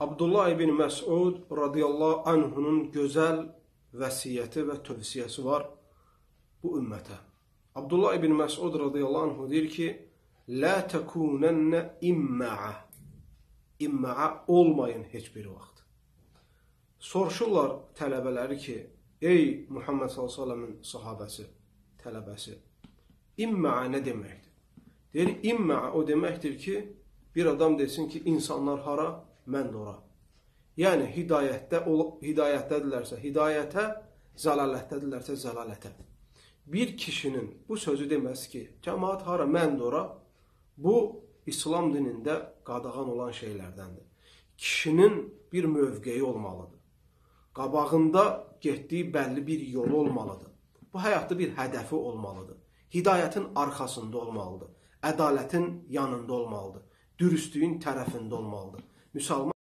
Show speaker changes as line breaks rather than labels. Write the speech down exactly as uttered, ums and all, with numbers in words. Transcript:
Abdullah ibn Məsud radiyallahu anhunun gözəl vəsiyyəti və tövsiyəsi var bu ümmətə. Abdullah ibn Məsud radiyallahu anhu deyir ki, "Lə təkunənnə immə'ə." İmmə'ə olmayın heç bir vaxt. Soruşurlar tələbələri ki, ey Muhammed sallallahu əleyhi və səlləmin sahabəsi, tələbəsi, immə'ə nə deməkdir? Deyir, immə'ə o deməkdir ki, bir adam desin ki, insanlar hara, mən də ora. Yəni, hidayətdə, hidayətdədirlərsə hidayətə, zəlalətdədirlərsə zəlalətə. Bir kişinin bu sözü deməsi ki, cəmaat hara, mən də ora, bu, İslam dinində qadağan olan şeylərdəndir. Kişinin bir mövqeyi olmalıdır. Qabağında getdiyi bəlli bir yolu olmalıdır. Bu həyatda bir hədəfi olmalıdır. Hidayətin arxasında olmalıdır. Ədalətin yanında olmalıdır. Dürüstlüyün tərəfində olmalıdır. Müsəlman